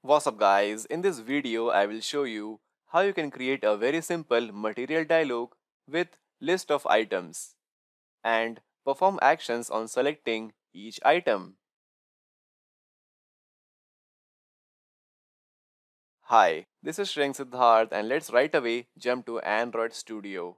What's up guys, in this video I will show you how you can create a very simple material dialog with list of items and perform actions on selecting each item. Hi, this is Shreyans Siddharth and let's right away jump to Android Studio.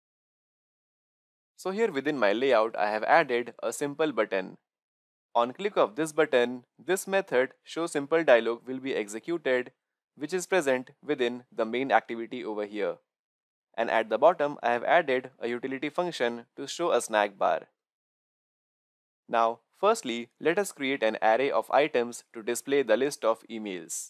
So here within my layout I have added a simple button. On click of this button, this method show simple dialog will be executed which is present within the main activity over here. And at the bottom I have added a utility function to show a snack bar. Now firstly let us create an array of items to display the list of emails.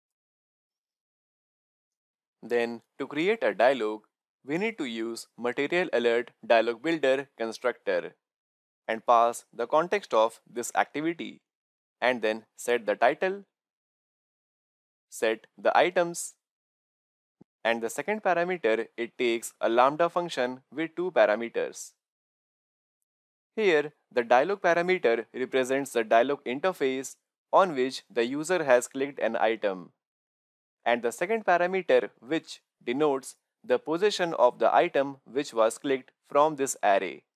Then to create a dialog we need to use material alert dialog builder constructor and pass the context of this activity and then set the title, set the items, and the second parameter it takes a lambda function with two parameters. Here, the dialog parameter represents the dialog interface on which the user has clicked an item, and the second parameter which denotes the position of the item which was clicked from this array.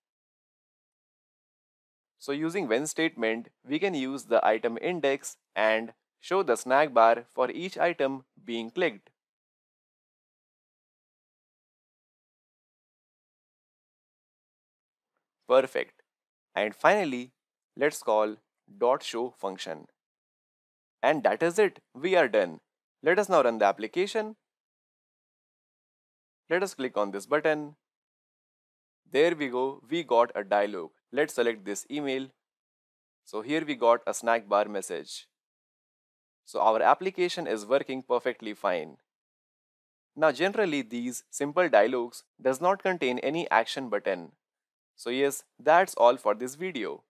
So using when statement, we can use the item index and show the snack bar for each item being clicked. Perfect. And finally, let's call .show function. And that is it. We are done. Let us now run the application. Let us click on this button. There we go. We got a dialog. Let's select this email. So here we got a snack bar message. So our application is working perfectly fine. Now generally these simple dialogues does not contain any action button. So yes, that's all for this video.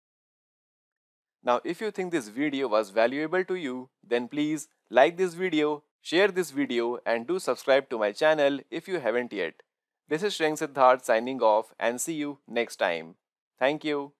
Now if you think this video was valuable to you, then please like this video, share this video and do subscribe to my channel if you haven't yet. This is Shreyans Siddharth signing off and see you next time. Thank you.